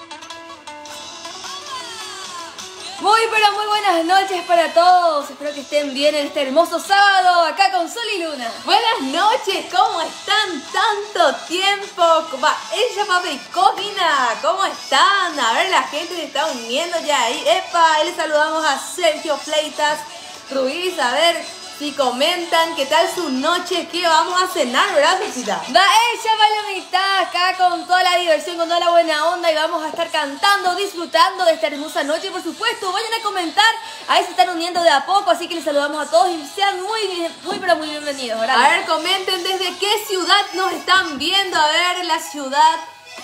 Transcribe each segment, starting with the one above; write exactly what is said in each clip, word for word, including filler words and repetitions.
Muy pero muy buenas noches para todos, espero que estén bien en este hermoso sábado acá con Sol y Luna. Buenas noches, ¿cómo están? Tanto tiempo. Va, ella papi Cogina, ¿cómo están? A ver, la gente se está uniendo ya ahí. Epa, ahí le saludamos a Sergio Fleitas Ruiz, a ver si comentan qué tal su noche, qué vamos a cenar, ¿verdad, Susita? Va, ella va a la mitad acá con toda la diversión, con toda la buena onda y vamos a estar cantando, disfrutando de esta hermosa noche, por supuesto. Vayan a comentar, ahí se están uniendo de a poco, así que les saludamos a todos y sean muy, bien, muy pero muy bienvenidos, ¿verdad? A ver, comenten desde qué ciudad nos están viendo, a ver, la ciudad.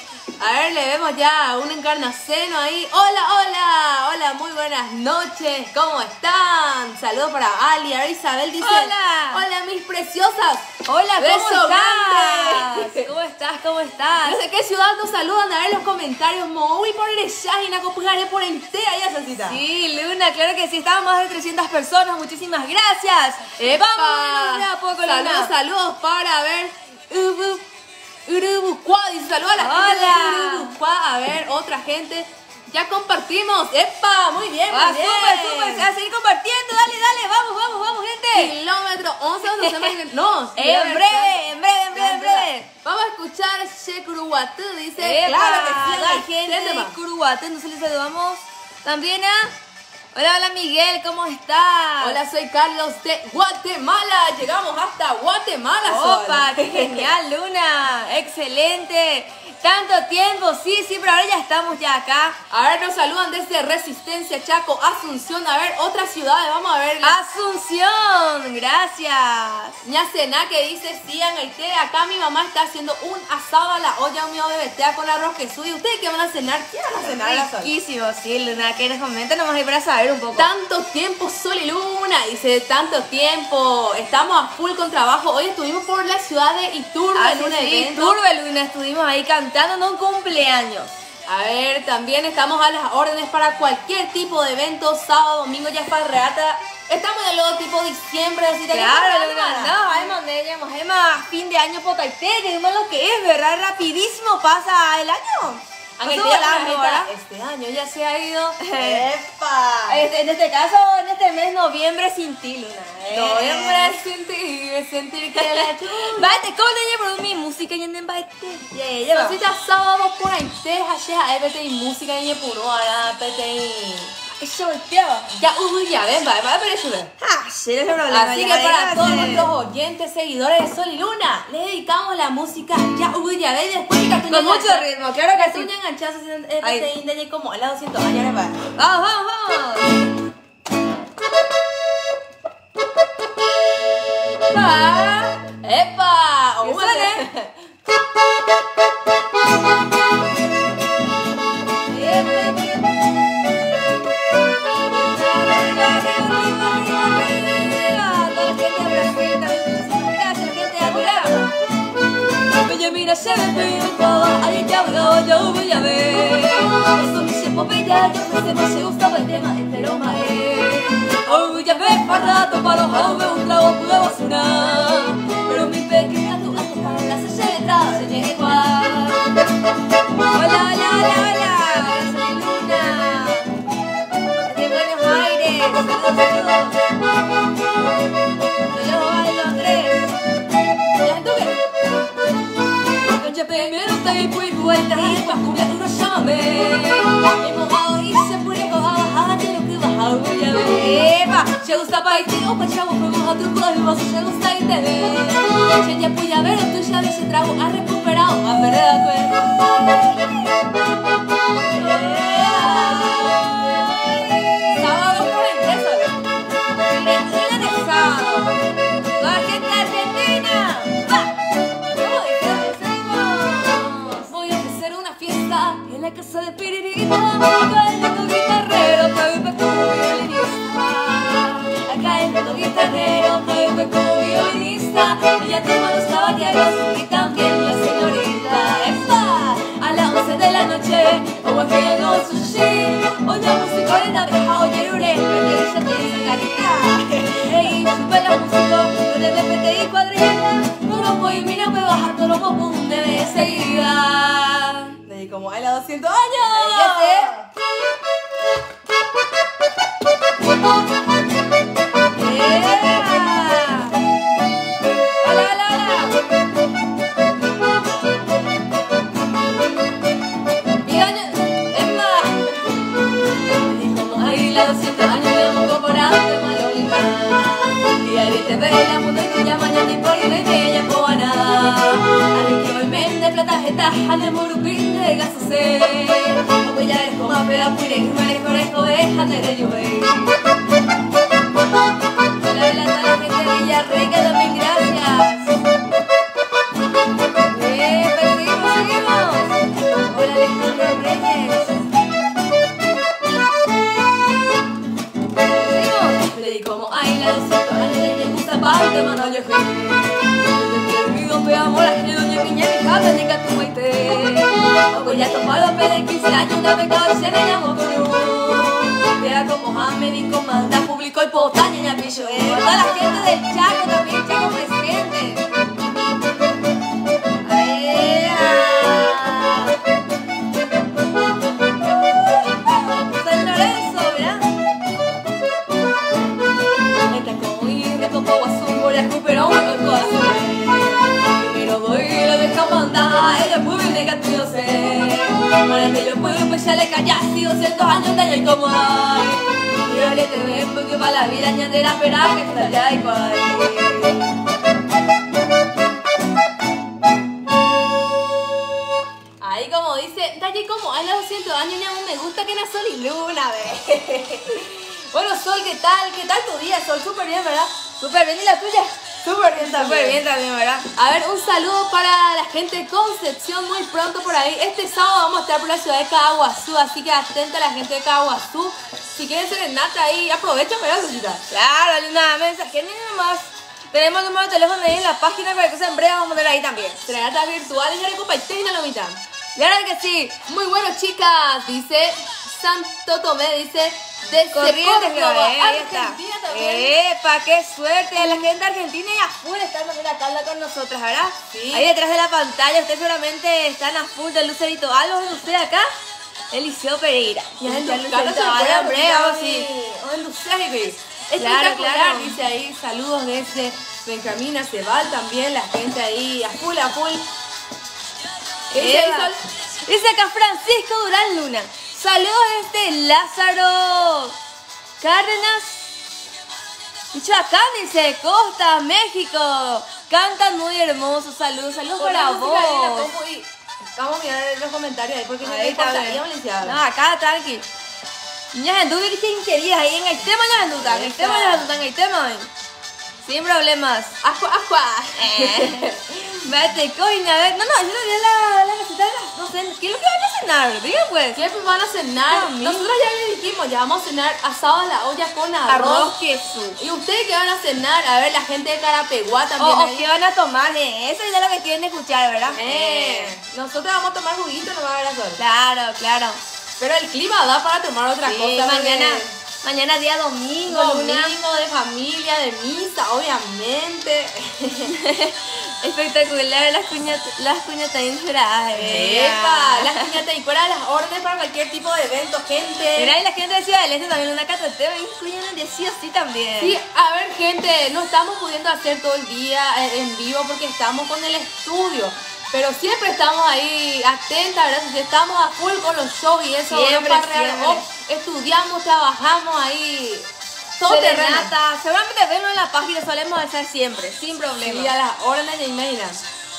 A ver, le vemos ya a un encarnaceno ahí. Hola, hola, hola, muy buenas noches, ¿cómo están? Saludos para Ali, a ver, Isabel dice: hola, hola mis preciosas. Hola, ¿cómo beso estás? grande. ¿Cómo estás? ¿Cómo estás? No sé qué ciudad nos saludan, a ver los comentarios. Muy por el Shahina, copujaré por entera ya, Santita. Sí, Luna, claro que sí, estaban más de trescientas personas, muchísimas gracias. Epa. Vamos de a poco, Luna. Saludos, saludos para ver. Uh, Urubucuá, dice saludos a la Hola. gente de Urubucuá. A ver, otra gente. Ya compartimos. ¡Epa! Muy bien, muy Ah, bien. súper, súper. A seguir compartiendo. Dale, dale. Vamos, vamos, vamos, gente. Kilómetro once, once, once. No, en breve, en breve, en breve, en breve. Vamos a escuchar Shekuruwatu, dice. Epa, Claro que sí, la gente de Curuguate. Entonces les saludamos también a... Hola, hola Miguel, ¿cómo estás? Hola, soy Carlos de Guatemala. Llegamos hasta Guatemala. Opa, Sol. qué genial, Luna. Excelente. Tanto tiempo, sí, sí, pero ahora ya estamos ya acá. A ver, nos saludan desde Resistencia, Chaco, Asunción. A ver, otras ciudades, vamos a ver. Asunción, gracias. Ñacena que dice, sí, Angaité, acá mi mamá está haciendo un asado a la olla mío de betea con arroz que suyo. ¿Ustedes qué van a cenar? ¿Qué van a cenar? La Sol? Riquísimo, sí, Luna, que nos comenten nomás ahí para saber un poco. Tanto tiempo, Sol y Luna, dice, tanto tiempo. Estamos a full con trabajo. Hoy estuvimos por la ciudad de Iturbe ah, en sí, un sí, evento. Iturbe, Luna, estuvimos ahí cantando en un cumpleaños. A ver, también estamos a las órdenes para cualquier tipo de evento, sábado, domingo, ya farreata. Estamos en el logotipo diciembre, así de claro, Luna, no, hay mandemos, hay más fin de año potaité, digamos lo que es, ¿verdad? Rapidísimo pasa el año. Aunque este año ya se ha ido. ¡Epa! Este, en este caso, en este mes, noviembre sin ti, Luna. Noviembre sin ti, sentir que la chuva. Vete, ¿cómo te llevo mi música y en el baile? Ya, ya, ya. Cosita sábado por ahí, te hashea, E P T I música y puro, ahora P T I. Eso volteaba. Ya, uy, ya, ven, va, va, pero eso ven. Ah, sí, no es problema. Así que para todos nuestros oyentes, seguidores de Sol y Luna, le dedicamos la música Ya, uy, ya, ven, después de que con mucho ritmo, claro que sí. Tú ya enganchas en E P T I de como a la doscientos, allá le va. Vamos, vamos, vamos. Pa, epa, ¿Qué sale? Mira, se me pegó, ahí ya voy, yo voy a ver. Eso mi tiempo bella, yo sé que se gustaba el tema entero más. Hoy voy a ver para rato, para los un trago puedo vacinar. Pero mi pequeña tu a tocar la sella se llega igual. Hola, hola, hola, hola, soy Luna. De Buenos Aires, saludos, saludos. Yo los bailo Andrés. ¿Ya tú qué? Primero te fui vuelta y pa' cumbia tú no llámame. Y mojado y se pone baja, te lo que baja voy a ver. Epa, se gusta pa' irte o pa' chavo, fuimos a tu código, se gusta y te ve. Se ya pude ver, tú ya de ese trago has recuperado, a perder de acuerdo. Sábado por el preso. Tranquila de sábado. La gente argentina. ¡Va! En la casa de Piririta, acá el lindo guitarrero, Pepe como violinista. Acá el lindo guitarrero, Pepe como violinista. Ella toma los caballeros y también la señorita. ¡Epa! A las once de la noche, como que llegó el sushi. Oye, música de la vieja, oye, Lure, pero ella tiene esa carita. Ey, chupa la música, no debe P T I cuadrilla. No lo voy, mira, me baja todo lo pum de seguida. Como a la doscientos. doscientos años. Ya sé. Yeah. Hola, hola, hola. Y año, es más. Ay, la doscientos años de amor por arte malolita. Y ahí te ve la mundo y ya mañana y por y de ella cobana. Al que hoy vende plata jeta, al murupín de gasose. O voy a ir como a pera pure, y me corejo de jandere lluve. Hola, hola, toda la gente de Villarrica también, gracias. Bien, pues seguimos, seguimos. Hola, Alejandro Reyes. Seguimos. Le di como ay, la doscientos años de gusta parte, mano, yo fui. Mi don veamos la gente, doña Piña, mi casa, ni tu maite. Ojo, ya tomó los pedes quince años, una beca, se me llamó Perú. Era como Mohamed y comanda público y potaña, ya pillo. Toda la gente del Chaco también, Chaco presente. Ahí, San Lorenzo, mirá. Esta como ir, como guasú, por el cuperón, con corazón. Primero voy y lo dejo mandar, ella puede negar tu yo sé. Para que yo pueda pues ya le callas, y doscientos años de ayer como hay. Y ahora te ven porque para la vida ñandera esperar que está ya y cual. Ahí como dice, Talle como hay los doscientos años, ya me gusta que era sol y luna, ve. Bueno, Sol, ¿qué tal? ¿Qué tal tu día, Sol? Súper bien, ¿verdad? Súper bien, ¿y la tuya? Súper bien también. Súper bien también, ¿verdad? A ver, un saludo para la gente de Concepción muy pronto por ahí. Este sábado vamos a estar por la ciudad de Caguazú, así que atenta a la gente de Caguazú. Si quieren serenata ahí, aprovechen, ¿verdad, Lucita? Claro, una mensaje nomás. Tenemos el número de teléfono ahí en la página, para que se en breve vamos a poner ahí también. Serenatas virtuales, ya le compartí la lomita. Claro que sí. Muy bueno, chicas, dice Santo Tomé, dice desde Corrientes, que Córdoba, ahí está. Argentina también. ¡Epa, qué suerte! La gente argentina y a full están también acá con nosotras, ¿verdad? Sí. Ahí detrás de la pantalla, ustedes seguramente están a full del Lucerito. ¿Algo de usted acá? Eliseo Pereira. Ya en Ya tu el cara Lucerito, se ahora, puede hombre, vamos sí. O en Lucerito. Claro, Espectacular, claro. dice ahí, saludos desde Benjamín Acebal también, la gente ahí a full, a full. ¿Qué dice ahí, Eva. Sol? Dice acá Francisco Durán Luna. Saludos desde Lázaro Cárdenas, Michoacán, dice Costa, México. Cantan muy hermosos. Saludos, saludos Pon la para música ahí en la vos. compu y vamos a mirar los comentarios ahí porque no Ahí me está importa, bien. ya Valenciaga. No, acá tranqui. Niñas en duda que queridas ahí en el tema ya en duda, en el tema ya en duda, en el tema. Sin problemas. Aqua, aqua. Eh. Vete, coña, a ver. No, no, yo no vi la, la receta de las. No sé, ¿qué es lo que van a cenar? Diga pues. ¿Qué van a cenar? A mí. Nosotros ya le dijimos, ya vamos a cenar asado a la olla con arroz. Arroz, queso. ¿Y ustedes qué van a cenar? A ver, la gente de Carapeguá también. O, o ahí. qué van a tomar, eh. Eso es ya lo que quieren escuchar, ¿verdad? Eh, nosotros vamos a tomar juguito, no va a haber azul. Claro, claro. Pero el clima da para tomar otra Sí, cosa. mañana, porque mañana día domingo, domingo luna. de familia, de misa, obviamente. Espectacular, las cuñas, las cuñas también juradas. Epa, las piñatas y fuera las órdenes para cualquier tipo de evento, gente. Mira, y la gente de Ciudad del Este también, una catateo, y cuñas de sí o sí también. Sí, a ver, gente, no estamos pudiendo hacer todo el día eh, en vivo porque estamos con el estudio. Pero siempre estamos ahí atentas, ¿verdad? Si estamos a full con los shows y eso, Siempre, no para siempre. o estudiamos, trabajamos ahí, todo terreno. Serenata, seguramente verlo en la página, solemos hacer siempre, sin problema. Y a las órdenes de Imeina.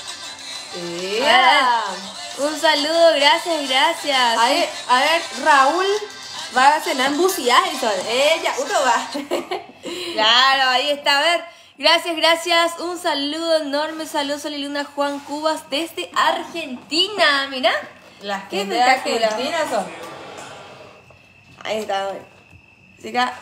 Ah, un saludo, gracias, gracias. A ver, a ver, Raúl va a cenar en buciaje, ella, uno va. Claro, ahí está, a ver. Gracias, gracias. Un saludo enorme, saludos a Liluna Juan Cubas desde Argentina. Mira, Las qué gente de espectacular. Argentina son. Ahí está. Así que,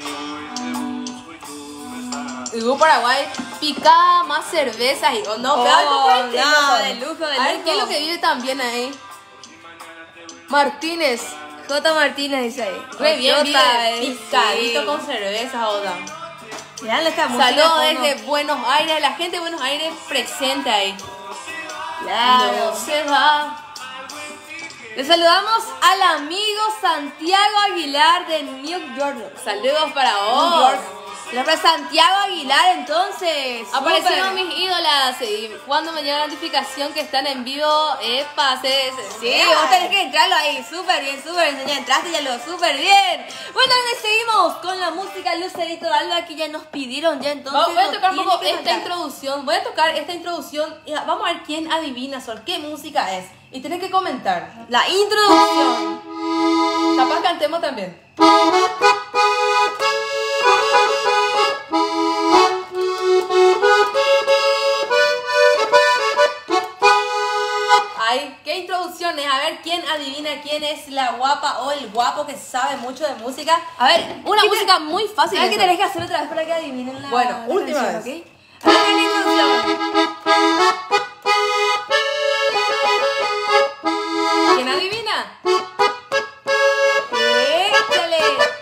Y Hugo Paraguay pica más cervezas y oh, no, Oh, pero algo por el estilo, no, son. de lujo, de A ver, lujo. ¿qué es lo que vive también ahí? Martínez. J. Martínez dice ahí. Re bien, Jota, vive eh, picadito sí. con cerveza, Oda. Mirá esta música. Saludos de fondo. desde Buenos Aires, la gente de Buenos Aires presente ahí. Claro. No se va. Le saludamos al amigo Santiago Aguilar de New York. Saludos para vos. New York. La para Santiago Aguilar, entonces. Aparecieron mis ídolas y cuando me llega la notificación que están en vivo, epa, se, se, Sí, vos tenés que entrarlo ahí, súper bien, súper bien. Ya entraste, ya lo súper bien. Bueno, también seguimos con la música Lucerito Alba que ya nos pidieron ya entonces. Voy a tocar un no poco tiene que esta cantar. introducción. Voy a tocar esta introducción y vamos a ver quién adivina, Sol, qué música es. Y tenés que comentar. La introducción. Capaz cantemos también. Ay, qué introducciones. A ver quién adivina quién es la guapa o el guapo que sabe mucho de música. A ver, Una ¿qué música te- muy fácil. ¿Sabes qué eso. tenés que hacer otra vez para que adivinen la Bueno, la última canción, vez. ¿ok? A ver, la introducción. ¿Quién adivina? Échale.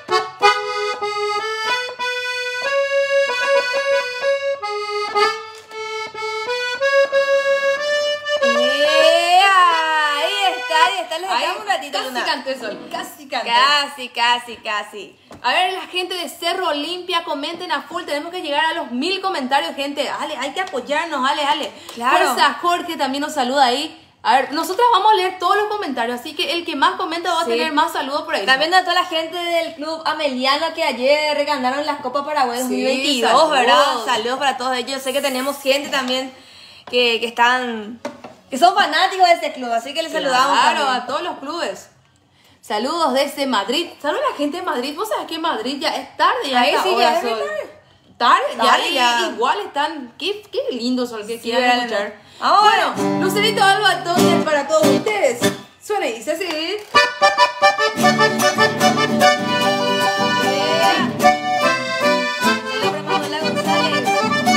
Eh, ahí está, ahí está. Les Ay, dejamos un ratito, casi Luna. canté, Sol. Casi canté. Casi, casi, casi. A ver, la gente de Cerro Olimpia, comenten a full. Tenemos que llegar a los mil comentarios, gente. Ale, hay que apoyarnos, Ale, Ale. Claro. Fuerza, Jorge también nos saluda ahí. A ver, nosotros vamos a leer todos los comentarios, así que el que más comenta va a Sí. tener más saludos por ahí. También a toda la gente del club Ameliano que ayer ganaron las Copas Paraguay dos mil veintidós, saludos. ¿verdad? Saludos para todos ellos. Yo sé que tenemos gente también que, que están, que son fanáticos de este club, así que les saludamos. Claro, también. a todos los clubes. Saludos desde Madrid. Saludos a la gente de Madrid. Vos sabés que en Madrid ya es tarde, ya Ahí esta sí, hora, ya es Sol. tarde. Tarde, ya, Tarde, y- ya. igual están. Qué, qué lindo, Sol, que Sí, quieran ¿verdad? escuchar. Ahora. Bueno, Lucerito Alba, entonces, para todos ustedes. Suena y dice así. Yeah. Saludos para Manuela González.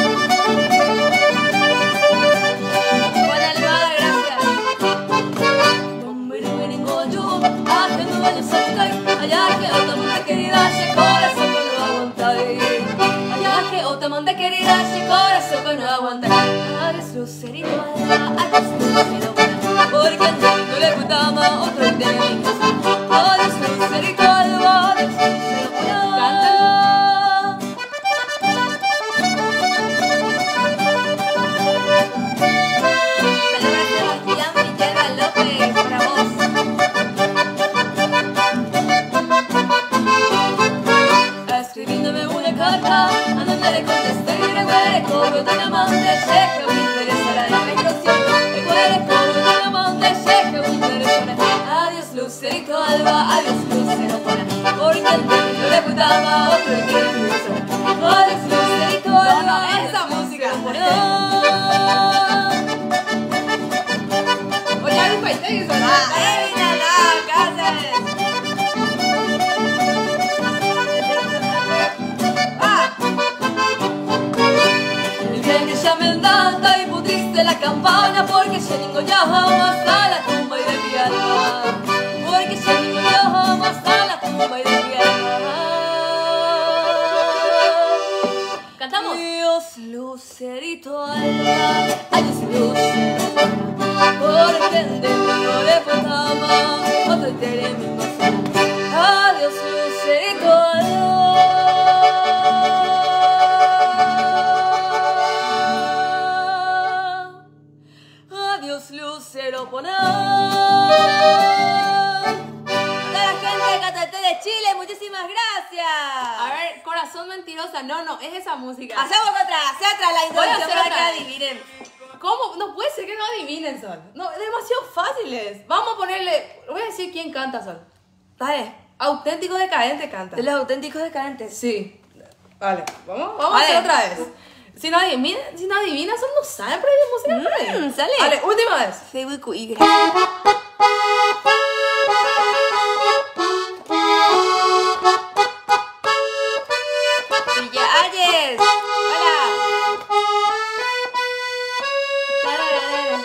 Juan Almada, gracias. Hombre, vengo yo, haciendo años acá. Allá que otra monte querida, se corazón que no aguanta. Allá que otra monte querida, se corazón que no aguanta. Adiós, Lucerito Alba, adiós, Lucerito Alba, porque a ti no le gustaba otro de mi casa. Adiós, Lucerito Alba, adiós, Lucerito Alba. Saludos a Sebastián Villegas López, para vos. Escribiéndome una carta, a donde le contesté y le hueco, yo tan amante, checa, me interesará la impresión. El hueco, yo tan amante, checa, me interesará. Adiós, Lucerito Alba, adiós, Lucero Juana, porque a ti no le gustaba otro y que me gustara. Adiós, Lucerito Alba. No, no, adiós, esa música. Oye, hay un país, eso, Ah, ¡ey, nada! ¡Cáceres! ¡Ah! El bien que llame el data y pudriste la campana, porque ya ningo ya jamás a la tumba y de mi alma, porque ya ningo ya jamás a la tumba y de mi alma. ¿Cantamos? Adiós, Lucerito Alba, adiós, Lucerito Alba, porque el de mí no le faltaba otro interés mi cosa. Adiós, Lucerito Alba, adiós, Lucero Poná. A la gente de Catate de Chile, muchísimas gracias. A ver, corazón mentirosa. No, no, es esa música. Hacemos otra, hacia atrás la Voy a introducción hacer para otra. que adivinen. ¿Cómo? No puede ser que no adivinen, Sol. No, demasiado fáciles. Vamos a ponerle. Voy a decir quién canta, Sol. Dale, Auténtico Decadente canta. de los auténticos decadentes. Sí. Vale, vamos, vamos Vale. a hacer otra vez. Si no adivina, si no adivina, Sol no sabe por ahí de música por ahí. Mm, sale. Vale, última vez. Facebook y gracias. Villa Ayes. Hola. Tararara.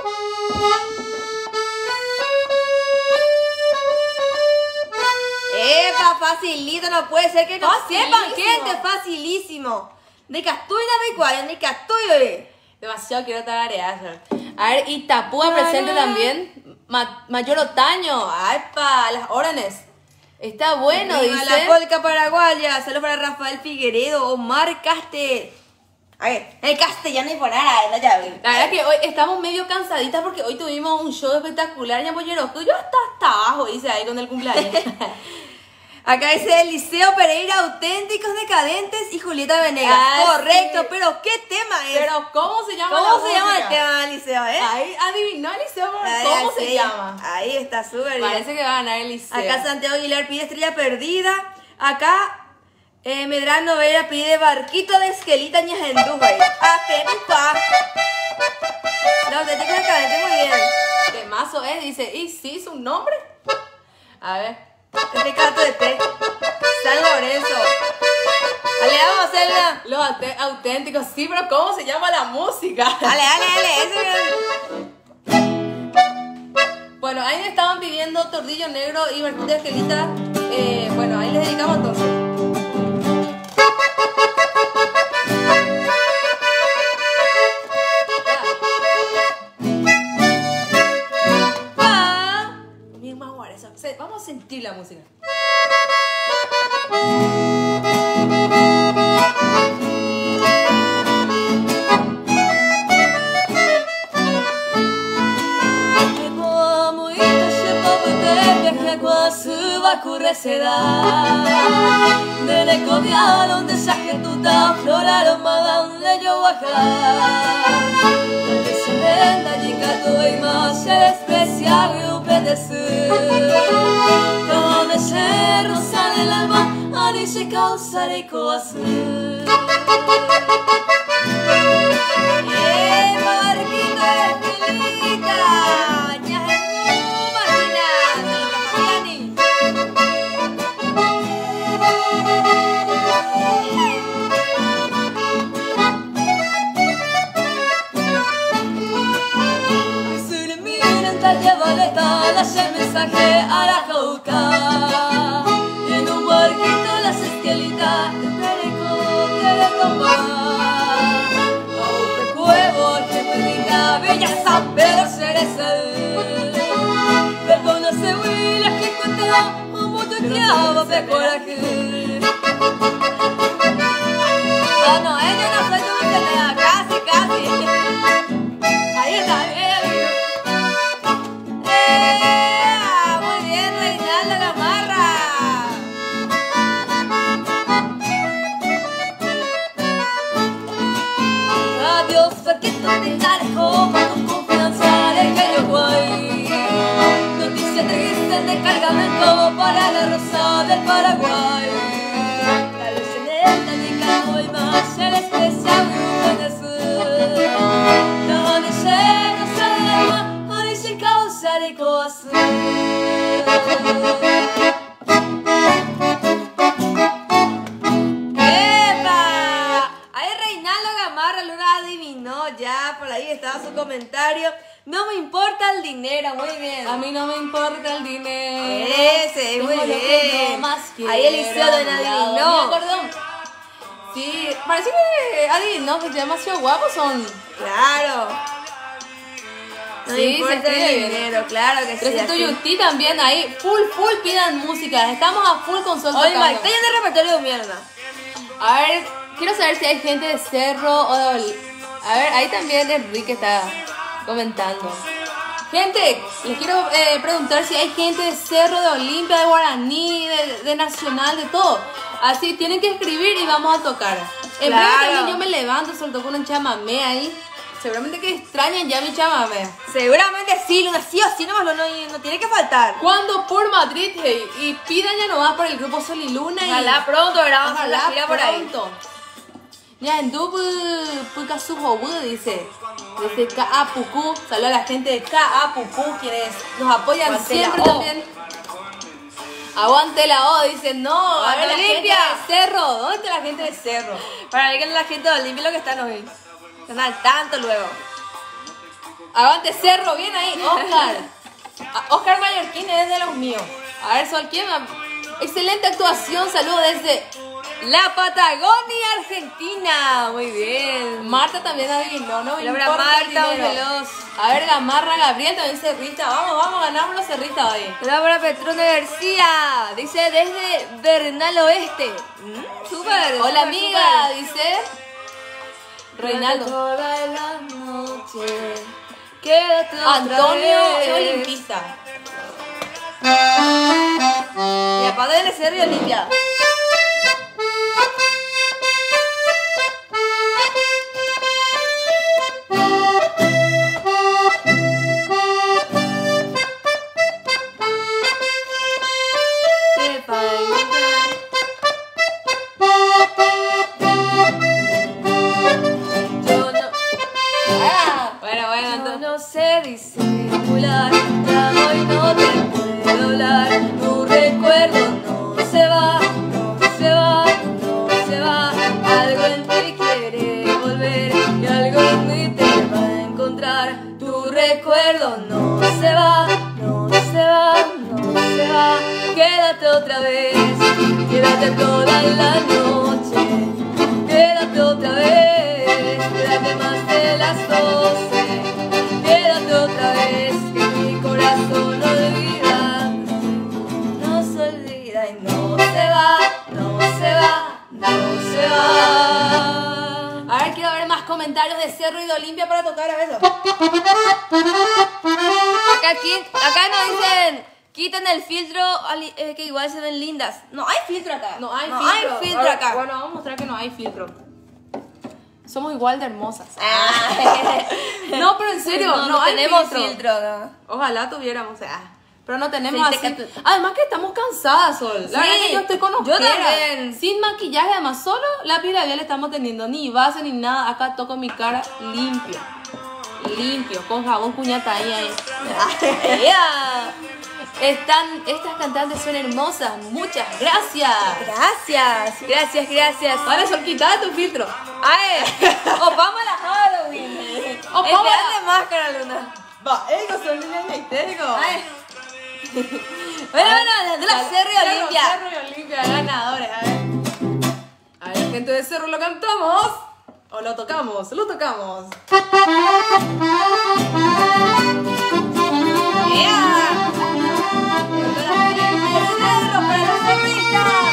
Epa, facilito, no puede ser que no Facilísimo. sepan, gente, facilísimo. De Castuy de Pecuario, de Castuy, bebé. Demasiado quiero tararear, Sol. A ver, Itapúa presente también. Ma Mayor Otaño, ay, pa, las órdenes. Está bueno, Viva dice. la polca paraguaya. Saludos para Rafael Figueredo, Omar Castel. A ver, el castellano y por nada, no ya ven. La verdad que hoy estamos medio cansaditas porque hoy tuvimos un show espectacular en Boyeroco. Yo hasta, hasta abajo hice ahí con el cumpleaños. Acá dice Eliseo Pereira, auténticos decadentes y Julieta Venegas. Ah, correcto, sí. pero ¿qué tema es? Pero ¿cómo se llama ¿Cómo la se llama el música? tema, Eliseo, eh? Ahí adivinó Eliseo por Ay, cómo sí. se llama. Ahí está, súper bien. Parece que va a ganar Eliseo. Acá Santiago Aguilar pide Estrella Perdida. Acá eh, Medrano Vera pide Barquito de Esquelita Ñajendú, güey. Ah, pa. Los auténticos decadentes, muy bien. Temazo, ¿eh? Dice, ¿y sí su nombre? A ver. Este canto de té. San Lorenzo. Dale, vamos a hacerla. Los aute- auténticos, sí, pero ¿cómo se llama la música? Dale, dale, dale. Ese... Bueno, ahí me estaban pidiendo Tordillo Negro y Barquito de Esquelita. Eh, bueno, ahí les dedicamos entonces. Ah. Bien más guara esa. Se- Vamos a sentir la música. Dele copiaron de sajetuta, floraron madan de yo bajar. Dele se venda jicato y más se desprecia y obedecer. Donde se rosa del alma, ani se causa de coazú. ¡Eh, Barquito de Esquelita! ¡Ñajendú, Marina! ¡Salomón Mariani! Hace mensaje a la jauca y en un barquito las esquelitas de perico quiere tomar. Aunque cuevo que me diga bella San Pedro Cereza, pero no se huila que cuenta un mundo que ama de coraje. Ah, no, ella no soy tu entendida, casi, casi. Ahí está, bien. Para la rosa del Paraguay, la leyenda de Cabo y más el especial grupo de sur. No dice, no sabe, no dice causa de coazú. ¡Epa! Ahí Reinaldo Gamarra lo adivinó ya, por ahí estaba su comentario. No me importa el dinero, muy bien. A mí no me importa el dinero. Ese, muy Tengo lo que yo bien. más Ahí Eliseo quiero lo a mi lado. adivinó. Mira, perdón. Sí, parece que adivinó que demasiado guapos son. Claro. No me Sí, importa se escribe el bien. dinero, claro que sí. trescientos así. Yuti también ahí. Full, full pidan música. Estamos a full con Sol Oye, tocando. Mike, está lleno de repertorio de mierda. A ver, quiero saber si hay gente de Cerro o de Ol- A ver, ahí también Enrique está comentando. Gente, les quiero eh, preguntar si hay gente de Cerro, de Olimpia, de Guaraní, de, de Nacional, de todo. Así tienen que escribir y vamos a tocar. En breve Claro. también yo me levanto, soltó con un chamamé ahí. Seguramente que extrañan ya mi chamamé. Seguramente sí, Luna, sí o sí, nomás lo no, no tiene que faltar. Cuando por Madrid, hey, y pidan ya nomás por el grupo Sol y Luna. Y Ojalá pronto, ¿verdad? Vamos a hacer la ojalá gira por ahí. pronto. Ya en Dubu, Puka Suhobu dice, desde K A Pucú, saludos a la gente de K A Pucú, quienes nos apoyan Aguante la siempre O. también. Aguante la O, dice, no, a Aguante ver la gente Olimpia. de Cerro, ¿dónde está la gente de Cerro? Para ver que la gente de Olimpia lo que están hoy. Están al tanto luego. Aguante Cerro, bien ahí, Oscar. A- Oscar Mallorquín es de los míos. A ver, Sol, ¿quién? Excelente actuación, saludos desde La Patagonia Argentina. Muy bien. Marta también adivinó, no me Laura importa el Marta, dinero. veloz. A ver, Gamarra, Gabriel, también cerrista. Vamos, vamos, ganamos los cerristas hoy. Laura Petrona García. Dice desde Bernal Oeste. Mm, súper. Hola, súper, amiga, súper. dice Reinaldo. Toda la noche. Quédate otra Antonio vez. es olimpista. Y aparte de ser Olimpia. Yo no. Ah. Bueno, bueno, Yo entonces. no sé disimular, ya hoy no te puedo hablar. Tu recuerdo no se va, no se va, no se va. Algo en ti quiere volver y algo en mí te va a encontrar. Tu recuerdo no se va, no se va, no se va. Quédate otra vez, quédate toda la noche. Quédate otra vez, quédate más de las doce. Quédate otra vez, que mi corazón no olvida. No se olvida y no se va, no se va, no se va. A ver, quiero ver más comentarios de Cerro y de Olimpia para tocar a ver. Acá, qui- acá nos dicen, quiten el filtro ali- eh, que igual se ven lindas. No hay filtro acá. No hay no filtro. Hay filtro Ahora, acá. Bueno, vamos a mostrar que no hay filtro. Somos igual de hermosas. Ah. No, pero en serio, no, no, no hay tenemos filtro. filtro. no. Ojalá tuviéramos. ah, Pero no tenemos Sí, te así. cato- Además que estamos cansadas, Sol. La Sí, verdad que yo estoy con yo ojeras. también. Sin maquillaje, además, solo lápiz labial estamos teniendo. Ni base ni nada. Acá toco mi cara limpio. Limpio, con jabón cuñata ahí, ahí. Ea. Están, estas cantantes son hermosas. Muchas gracias. Gracias, gracias, gracias. Vale, Sol, quita tu filtro. Ay, o vamos a la Halloween. O O vamos a de máscara, Luna. Va, ellos son niños histéricos. Ay. Bueno, bueno, de la Cerro y Olimpia. Cerro y Olimpia, ganadores. A ver. A ver, gente de Cerro, ¿lo cantamos? ¿O lo tocamos? Lo tocamos. Yeah. Para la gente de Cerro, para los cerristas.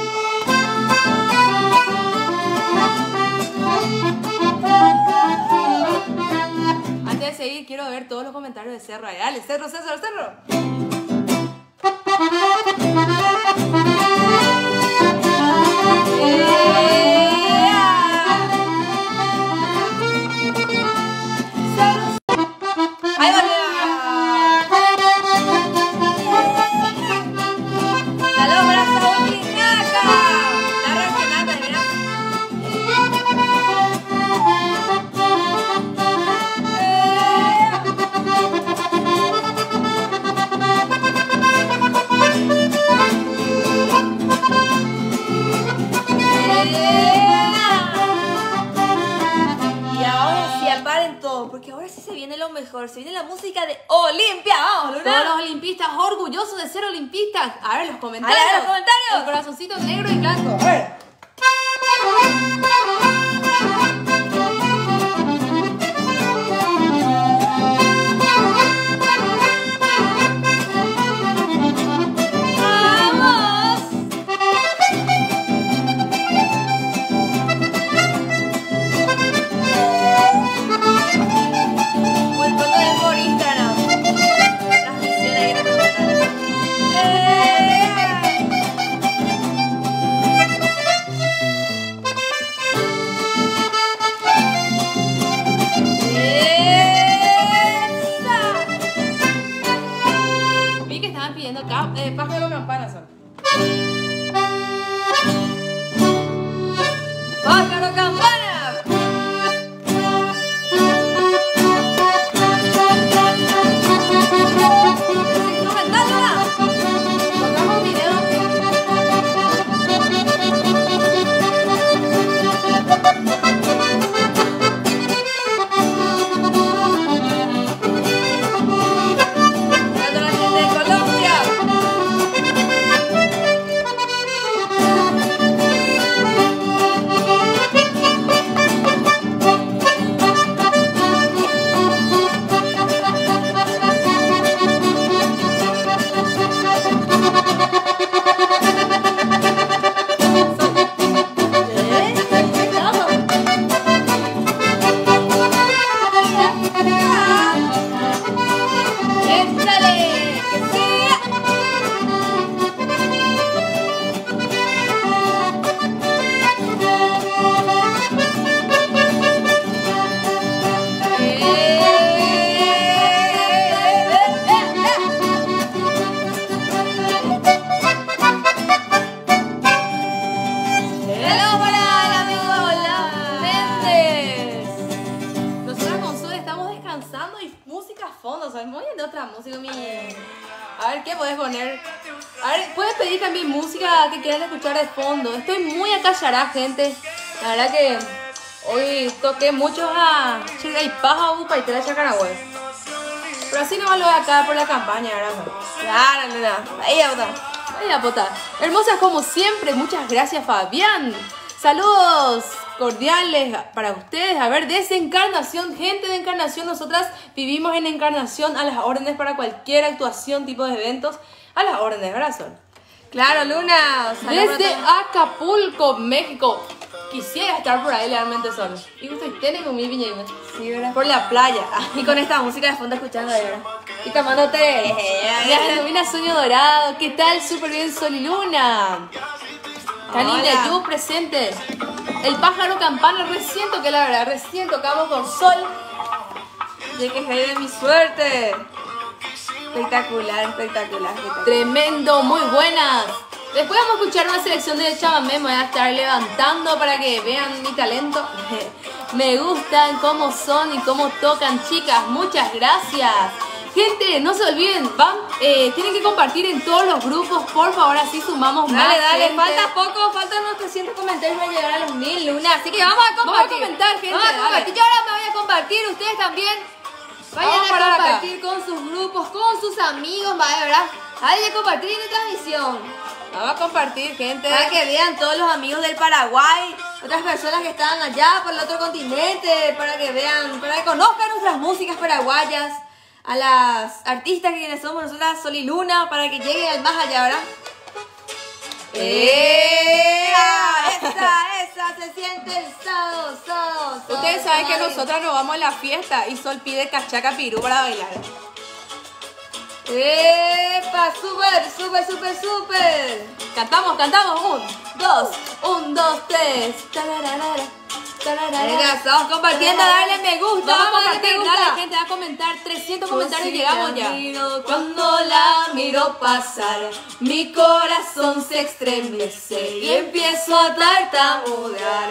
Antes de seguir, quiero ver todos los comentarios de Cerro. Ahí, dale, Cerro, Cerro, Cerro. Ahí va. La logra Sautinaca. La Renata, mira. Y ahora sí aparen todo, porque ahora sí se viene lo mejor, se viene la música de Olimpia. Vamos, Todos Luna. los olimpistas orgullosos de ser olimpistas. A ver los comentarios. A ver, los comentarios. El corazoncito negro y blanco. A ver. Vamos. Muy pronto ven por Instagram. Transmisión ahí en el comentario. ¡Eh! ¡Esa! Vi que estaban pidiendo acá. Eh, pájaro campana son. ¡Pájaro campana! ¡Instrumental, Luna! Pongamos video. ¡Para la gente de Colombia! puedes poner. A ver, puedes pedir también música que quieran escuchar de fondo. Estoy muy acallarada, gente. La verdad que hoy toqué mucho a Chica y Paja Upa y Tela Chacaragüe. Pero así no lo de acá por la campaña, ¿verdad? Claro, nena. Ahí ya, puta. Ahí ya, puta. Hermosas como siempre. Muchas gracias, Fabián. Saludos cordiales para ustedes. A ver, desde Encarnación, gente de Encarnación, nosotras vivimos en Encarnación a las órdenes para cualquier actuación, tipo de eventos, a las órdenes, ¿verdad, Sol? Claro, Luna. Desde Acapulco, México. Quisiera estar por ahí realmente, Sol. Y usted tiene con mi viña, Sí, ¿verdad? por la playa. Y con esta música de fondo escuchando ahí, ¿verdad? Y tomándote. Ya ilumina Sueño Dorado. ¿Qué tal? Súper bien, Sol y Luna. Calilia Hola. Yu presente. El pájaro campana, recién toqué la verdad, recién tocamos con Sol. De que de mi suerte. Espectacular, espectacular, espectacular. Tremendo, muy buenas. Después vamos a escuchar una selección de chamamé, me voy a estar levantando para que vean mi talento. Me gustan cómo son y cómo tocan, chicas. Muchas gracias. Gente, no se olviden, van, eh, tienen que compartir en todos los grupos, por favor, así sumamos más. Dale, dale, gente. falta poco, faltan unos trescientos comentarios para llegar a los mil, Luna. Así que vamos a Vamos a compartir. comentar, gente, Vamos a dale. compartir. Yo ahora me voy a compartir, ustedes también. Vayan Vamos a para acá. compartir con sus grupos, con sus amigos, vaya, ¿verdad? Vayan a compartir en la transmisión. Vamos a compartir, gente. Para que vean todos los amigos del Paraguay, otras personas que están allá por el otro continente, para que vean, para que conozcan nuestras músicas paraguayas, a las artistas que quienes somos nosotras, Sol y Luna, para que lleguen al más allá, ¿verdad? ¡Eh! ¡Esa, esa! Se siente el sábado, sábado, sábado. Ustedes saben que sábado. nosotras nos vamos a la fiesta y Sol pide cachaca pirú para bailar. ¡Epa! ¡Súper, súper, súper, súper! Cantamos, cantamos. Un, dos, un, dos, tres. Tararara, tararara. Venga, estamos compartiendo, dale me gusta, Vamos a vamos a compartir, darle me dale, gusta. gente, a comentar. trescientos Pues comentarios sí, llegamos la ya. miro Cuando la miro pasar, mi corazón se estremece y empiezo a tartamudear.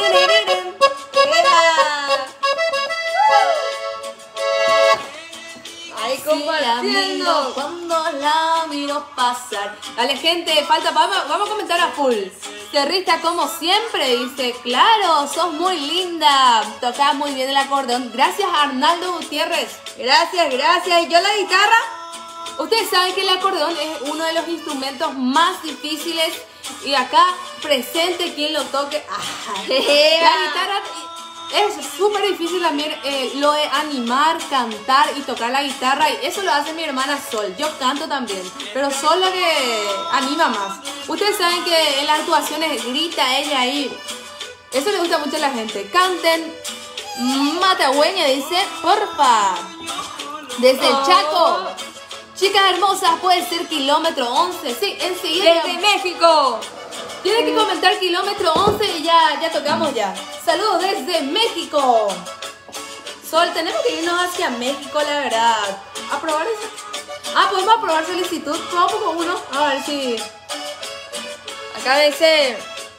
Ahí Sí, la miro compartiendo. cuando la miro pasar. Dale, gente, falta, vamos, vamos a comentar a full. Cerrista como siempre, dice, claro, sos muy linda, tocás muy bien el acordeón. Gracias, Arnaldo Gutiérrez. Gracias, gracias. ¿Y yo la guitarra? Ustedes saben que el acordeón es uno de los instrumentos más difíciles y acá presente quien lo toque. Ah, la guitarra es súper difícil también, eh, lo de animar, cantar y tocar la guitarra, y eso lo hace mi hermana Sol. Yo canto también, pero Sol lo que anima más. Ustedes saben que en las actuaciones grita ella ahí. Eso le gusta mucho a la gente. Canten. Matagüeña dice, porfa. Desde el Chaco. Chicas hermosas, puede ser kilómetro once. Sí, enseguida. Desde México. Tienen que comentar kilómetro once y ya, ya tocamos ya. Saludos desde México. Sol, tenemos que irnos hacia México, la verdad. ¿Aprobar eso? Ah, podemos aprobar solicitud. Vamos con uno. A ver si... Acá dice.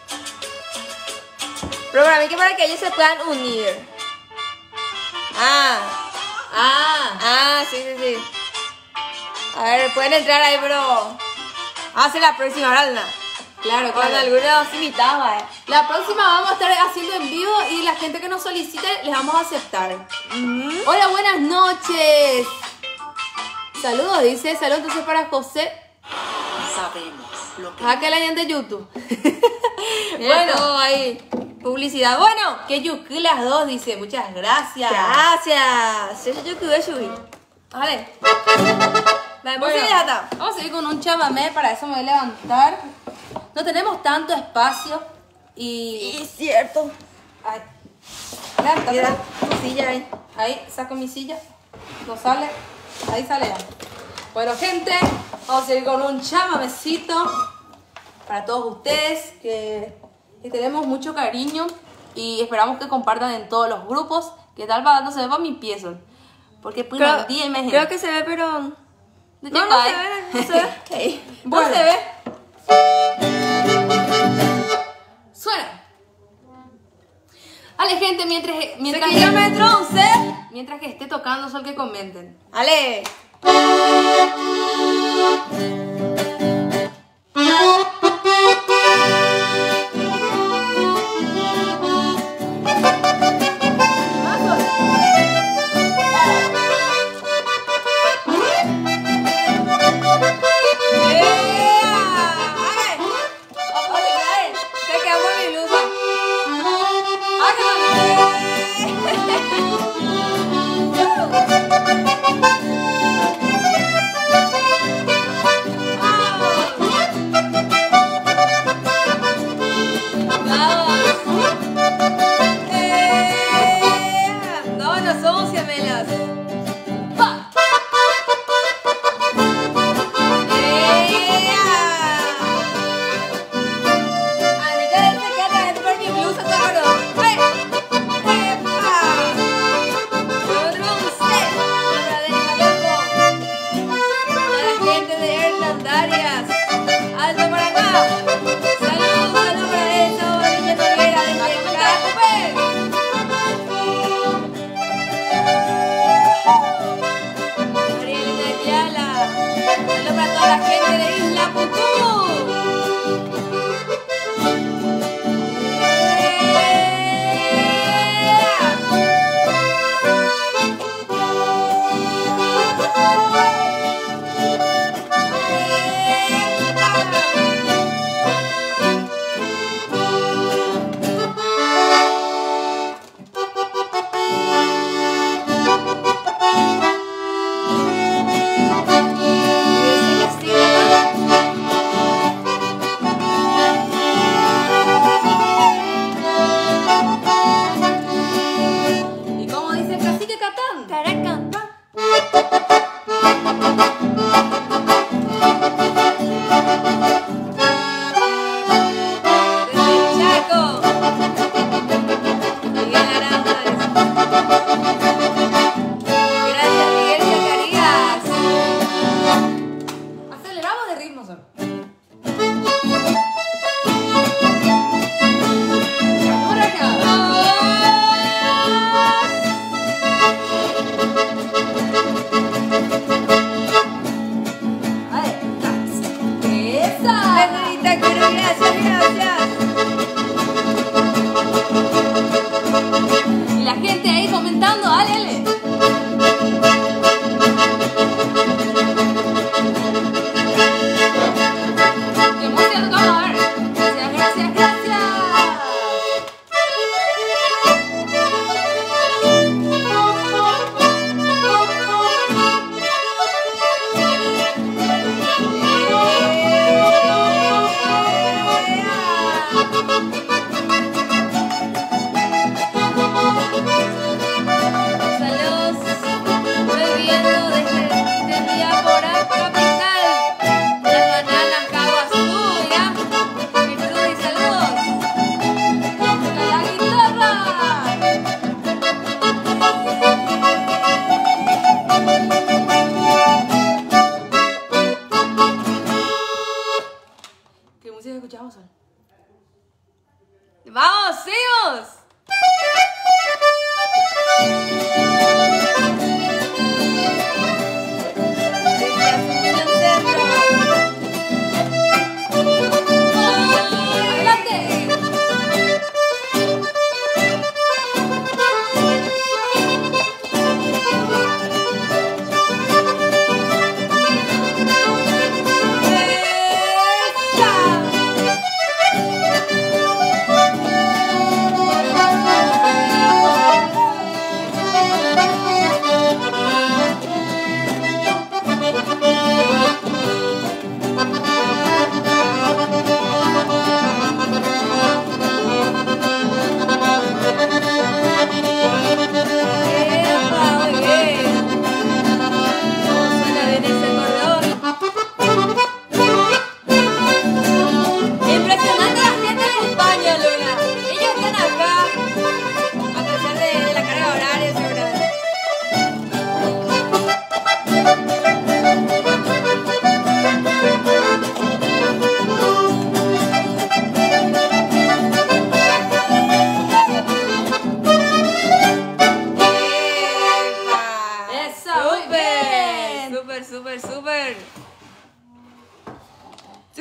Programé que para que ellos se puedan unir. Ah, Ah, ah, sí, sí, sí. A ver, pueden entrar ahí, pero. Vamos a hacer la próxima, ¿verdad? claro, Con claro. algunos invitados, eh. La próxima vamos a estar haciendo en vivo y la gente que nos solicite les vamos a aceptar. Ujú. Hola, buenas noches. Saludos, dice. Saludos entonces para José. Sabemos lo que Aquel año de YouTube. Mira Bueno. todo ahí. Publicidad. Bueno. Que Yuki las dos dice. Muchas gracias. Gracias. Eso yo que voy a subir. Vale. Vale, Bueno, pues ya está. vamos a seguir con un chamamé. Para eso me voy a levantar. No tenemos tanto espacio. Y... Y es cierto. Ay. Levántate. Mira, tu silla ahí. Ahí saco mi silla. No sale. Ahí sale ya. Bueno, gente, vamos a seguir con un chamamecito para todos ustedes que, que tenemos mucho cariño y esperamos que compartan en todos los grupos. Que tal va, no se ve para mi piezo. Porque pues Creo, no dime, creo que se ve, pero. No, Ya no va, se ¿eh? ve, no se ve. Ey, Bueno. No se ve. Suena. Vale, gente, mientras, mientras, De kilómetro once. mientras que esté tocando, Sol, que comenten. Ale. ¡Vamos, seguimos! Adelante.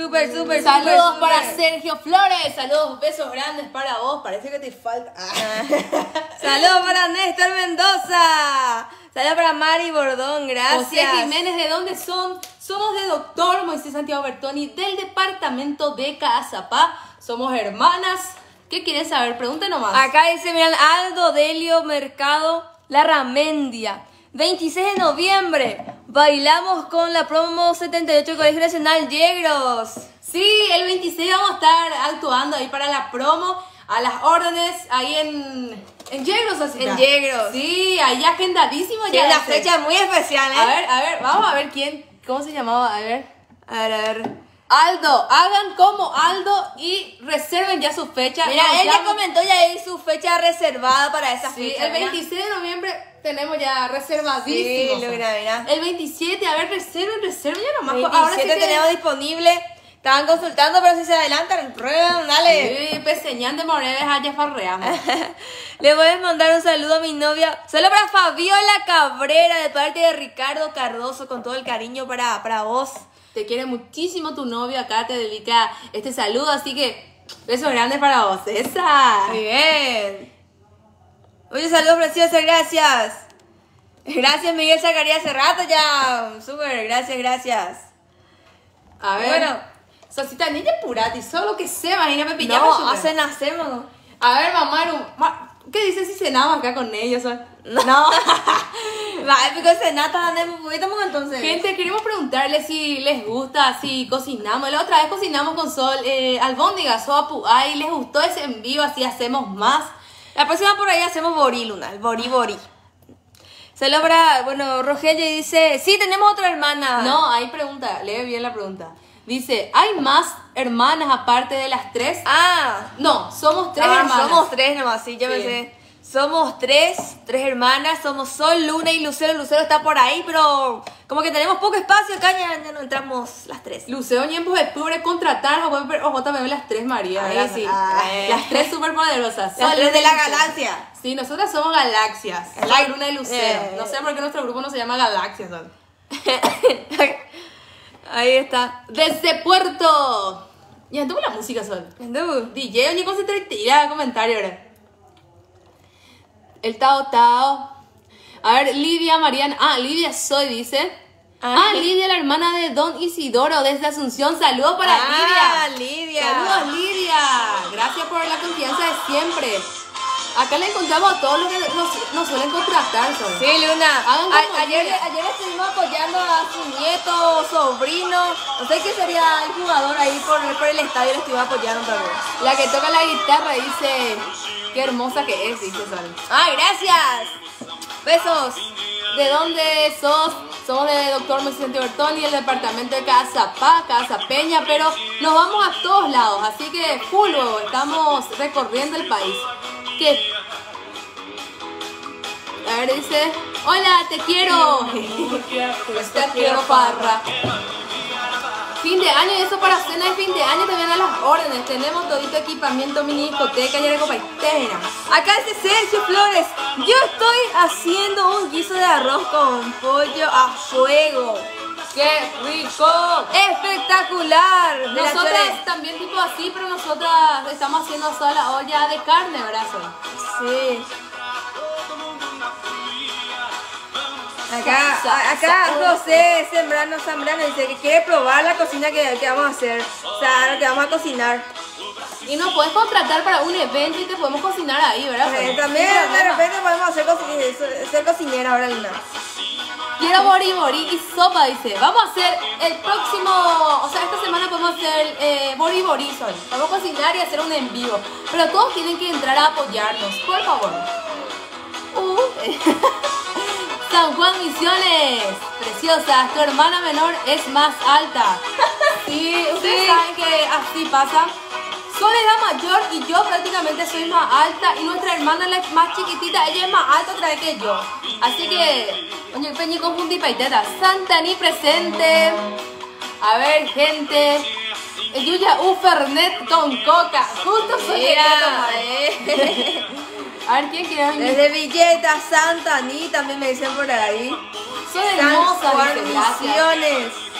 Súper, súper, Saludos súper, para súper. Sergio Flores. Saludos, besos grandes para vos. Parece que te falta. Ah. Saludos para Néstor Mendoza. Saludos para Mari Bordón, José gracias. Jiménez, ¿de dónde son? Somos de Doctor Moisés Santiago Bertoni, del departamento de Cazapá. Somos hermanas. ¿Qué quieren saber? Pregunten nomás. Acá dice, miran, Aldo Delio Mercado Larramendia. veintiséis de noviembre, bailamos con la promo setenta y ocho del Colegio Nacional Yegros. Sí, el veintiséis vamos a estar actuando ahí para la promo, a las órdenes, ahí en, en Yegros. Así En está. Yegros. Sí, ahí agendadísimo Sí, ya. una ese. fecha muy especial, ¿eh? A ver, a ver, vamos a ver quién, ¿cómo se llamaba? A ver. A ver, a ver. Aldo, hagan como Aldo y reserven ya su fecha. Mira, Nos él ya llaman- comentó ya ahí su fecha reservada para esa Sí, fecha. el mira. veintiséis de noviembre tenemos ya reservadísimo. Sí, mira, mira. El veintisiete, a ver, reserven, reserven ya nomás. veintisiete Ahora sí que- tenemos disponible. Estaban consultando, pero si se adelantan, prueban, dale. Sí, peseñán de Moreves allá farreamos. Le voy a mandar un saludo a mi novia. Solo para Fabiola Cabrera, de parte de Ricardo Cardoso, con todo el cariño para, para vos. Te quiere muchísimo tu novio, acá te dedica este saludo, así que besos grandes para vos, esa. Muy bien. Oye, saludos preciosas, gracias. Gracias, Miguel Zacarías, hace rato ya. Súper, gracias, gracias. A ver, Bueno. Sosita, niña purati, solo que se imagíname pillar. No, hacen hacemos. A ver, mamá, ma- ¿qué dices si cenamos acá con ellos? No. Va, épico senata, estamos entonces. Gente, queremos preguntarles si les gusta, si cocinamos. La otra vez cocinamos con Sol, eh, albóndigas o apuay. ¿Les gustó ese en vivo? Así hacemos más. La próxima por ahí hacemos Bori, Luna, el Bori Bori. Se logra, bueno, Rogelio dice, sí, tenemos otra hermana. No, hay pregunta, lee bien la pregunta. Dice, ¿hay más hermanas aparte de las tres? Ah, No, somos tres ah, hermanas. somos tres nomás, sí, yo me Sí. sé. Somos tres, tres hermanas, somos Sol, Luna y Lucero. Lucero está por ahí, pero como que tenemos poco espacio acá, ya, ya no entramos las tres. Luceo Ñempo de Pobre contratar o J B las tres María. Ahí ¿verdad? sí. Ah, Eh. Las tres superpoderosas. Las Sol, tres de Luna y la Lucero. galaxia. Sí, nosotras somos galaxias. Galax- Sol, Luna y Lucero. Eh. No sé por qué nuestro grupo no se llama Galaxias. Sol. Ahí está. Desde Puerto. Ya, tuvo la música, Sol. ¿Tú? D J, oye, concentrate, tira comentario ahora. El Tao Tao. A ver, Lidia Mariana. Ah, Lidia Soy dice. Ah. Ah, Lidia, la hermana de Don Isidoro desde Asunción. Saludos para Ah, Lidia. Lidia. Saludos, Lidia. Gracias por la confianza de siempre. Acá le encontramos a todos los que nos, nos suelen contratar, Sol. Sí, Luna. Hagan como A- ayer, Lidia. ayer estuvimos apoyando a su nieto, sobrino. No sé qué sería el jugador ahí por, por el estadio. Lo estuvimos apoyando también. La que toca la guitarra dice. Qué hermosa que es, dice Sol. ¡Ay, gracias! Besos. ¿De dónde sos? Somos de Doctor Moisés Bertoni, el departamento de Cazapá, Cazapeña, pero nos vamos a todos lados, así que full luego, estamos recorriendo el país. ¿Qué? A ver, dice, hola, te quiero. Te quiero, parra. Fin de año, y eso para cena de fin de año también a las órdenes. Tenemos todito equipamiento, mini discoteca y algo paistera. Acá dice Sergio Flores. Yo estoy haciendo un guiso de arroz con pollo a fuego. ¡Qué rico! ¡Espectacular! De la Nosotras Chore. también tipo así, pero nosotras estamos haciendo sola la olla de carne, ¿verdad? Sol? Sí. Acá, a- acá José Sembrano Zambrano dice que quiere probar la cocina que, que vamos a hacer. O sea, lo que vamos a cocinar. Y nos puedes contratar para un evento y te podemos cocinar ahí, ¿verdad? Eh, Sol? también Sin de problema. repente podemos hacer coci- ser cocinera ahora, Lina. Quiero bori bori y sopa, dice. Vamos a hacer el próximo, o sea, esta semana podemos hacer eh, bori bori, Sol. Vamos a cocinar y hacer un en vivo. Pero todos tienen que entrar a apoyarnos, por favor. Uh. San Juan Misiones, preciosas, tu hermana menor es más alta. Sí, ustedes Sí. saben que así pasa. Sol es la mayor y yo prácticamente soy más alta y nuestra hermana la más chiquitita, ella es más alta otra vez que yo. Así que, oye, peñi confundí paiteta. Santani presente. A ver, gente. Yuya U Fernet con coca. Justo soy Mira, ella, tomar. eh. A ver, ¿quién quiere venir? Desde Villeta, Santa Ni, también me dicen por ahí. Soy San hermosa, Juan dice, gracias. Misiones.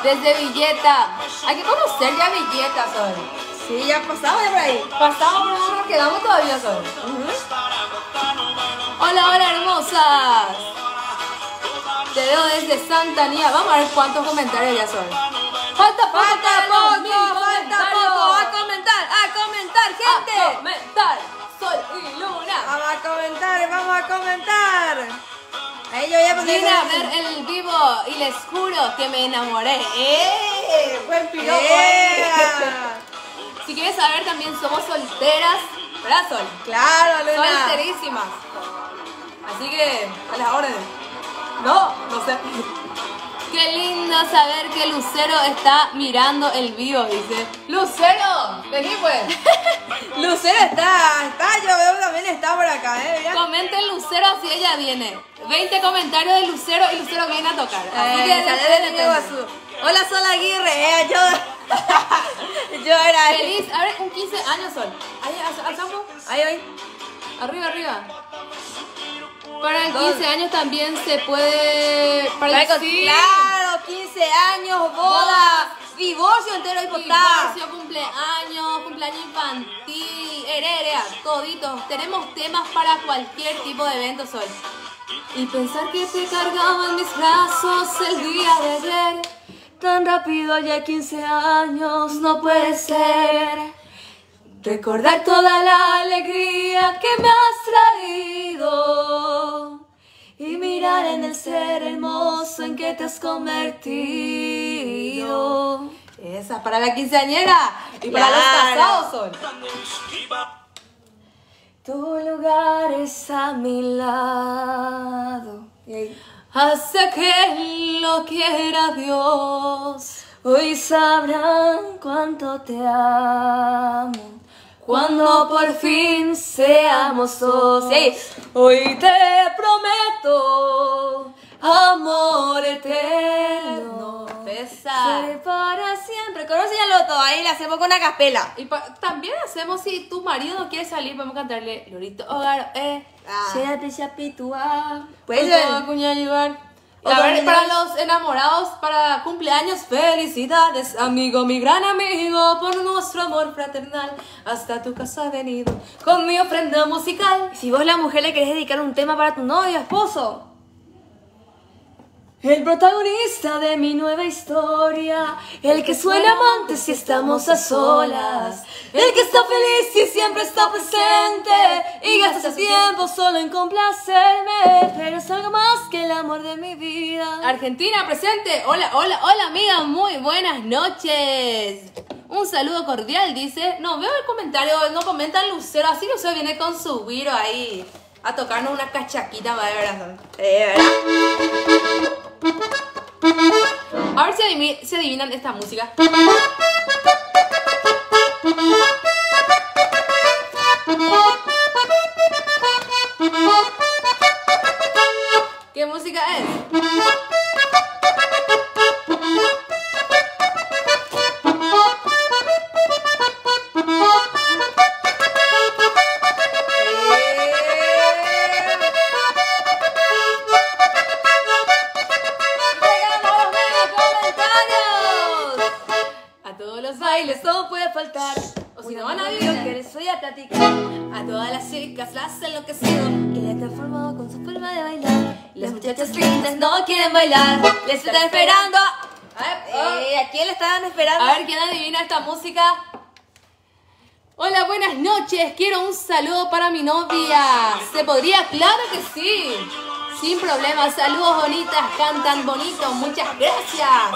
Desde Villeta. Hay que conocer ya Villeta, Sol. Sí, ya pasamos de por ahí. Pasamos, pero no nos quedamos todavía, Sol. Uh-huh. Hola, hola, hermosas. Te veo desde Santa Anía. Vamos a ver cuántos comentarios ya son. Falta poco, falta poco, falta poco. A comentar, a comentar, gente. A comentar, Sol y Luna. Vamos a comentar, vamos a comentar. Ahí yo ya vine a ver el vivo y les juro que me enamoré. ¡Eh! Buen piropo. Yeah. Si quieres saber, también somos solteras, ¿verdad, Sol? Claro, Luna. Solterísimas. Así que, a las órdenes. No, no sé. Qué lindo saber que Lucero está mirando el vivo, dice. Lucero, vení pues. Lucero está, está, yo veo que también está por acá, eh. Mirá. Comenten Lucero si ella viene. veinte comentarios de Lucero y Lucero viene a tocar. Así Eh, que de, de hola, Sol Aguirre, eh, yo, yo era feliz, a ver, un quince años, Sol. Ahí, alzamos. Ahí, ahí. Arriba, arriba. Para el quince años también se puede... Para el, sí. Claro, quince años, boda, divorcio entero, hipotá. Divorcio, cumpleaños, cumpleaños infantil, hererea, toditos. Tenemos temas para cualquier tipo de evento, Sol. Y pensar que te cargaba en mis brazos el día de ayer. Tan rápido ya quince años, no puede ser. Recordar toda la alegría que me has traído y mirar en el ser hermoso en que te has convertido. Esa para la quinceañera y para los casados, Sol. Tu lugar es a mi lado, hace que lo quiera Dios. Hoy sabrán cuánto te amo. Cuando por fin seamos dos, sí. Hoy te prometo amor eterno. Pesa. Seré para siempre. Conócelo todo, ahí le hacemos con una capela. Y también hacemos, si tu marido no quiere salir, podemos cantarle Lorito Hogar, eh. Chérate, chapitua. Pues cuña llevar. A ver, para los enamorados, para cumpleaños, felicidades, amigo, mi gran amigo, por nuestro amor fraternal, hasta tu casa he venido, con mi ofrenda musical. Si vos, la mujer, le querés dedicar un tema para tu novio, esposo. El protagonista de mi nueva historia, el que suena amante si estamos a solas, el que está feliz y siempre está presente y gasta su tiempo solo en complacerme, pero es algo más que el amor de mi vida. Argentina presente, hola, hola, hola amiga, muy buenas noches. Un saludo cordial, dice. No, veo el comentario, no comentan Lucero, así Lucero viene con su viro ahí a tocarnos una cachaquita, madre, ¿verdad? Eh, ¿verdad? A ver si, adiv si adivinan esta música. ¿Qué música es? No puede faltar, o si no van a vivir, que les voy a platicar. A todas las chicas las ha enloquecido, que le ha transformado con su forma de bailar. Las muchachas lindas no quieren bailar, les están esperando. A ver, eh, ¿a quién le estaban esperando? A ver quién adivina esta música. Hola, buenas noches, quiero un saludo para mi novia. ¿Se podría? Claro que sí. Sin problemas, saludos bonitas, cantan bonito, muchas gracias.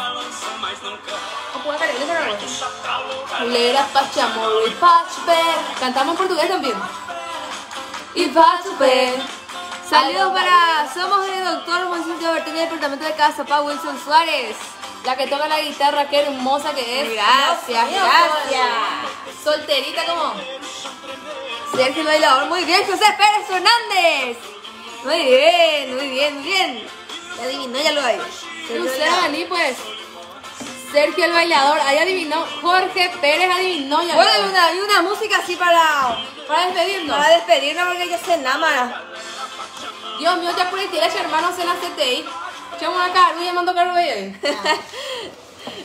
Lera Pachamor y Pachpe. Cantamos en portugués también. Y Pachpe. Saludos para... Somos el doctor Monsillo Bertini del departamento de Casa Pa Wilson Suárez. La que toca la guitarra, qué hermosa que es. Gracias, gracias. Solterita como Sergio el bailador. Muy bien, José Pérez Hernández. Muy bien, muy bien, muy bien. Ya adivinó, ya lo hay. Lucero, vení pues. Sergio el bailador, ahí adivinó. Jorge Pérez adivinó. Ya bueno, hay una, hay una música así para... Para despedirnos. Para despedirnos porque ya se enamora. Dios mío, ya por ahí tienes hermanos en la C T I. Chamo acá, no llamando caro ahí.